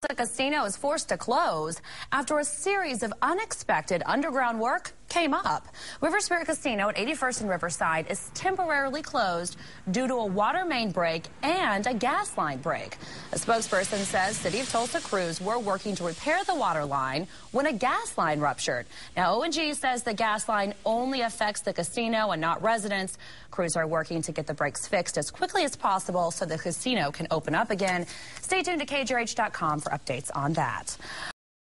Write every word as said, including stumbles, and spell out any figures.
The casino is forced to close after a series of unexpected underground work came up. River Spirit Casino at eighty-first and Riverside is temporarily closed due to a water main break and a gas line break. A spokesperson says City of Tulsa crews were working to repair the water line when a gas line ruptured. Now, O and G says the gas line only affects the casino and not residents. Crews are working to get the breaks fixed as quickly as possible so the casino can open up again. Stay tuned to K J R H dot com for updates on that.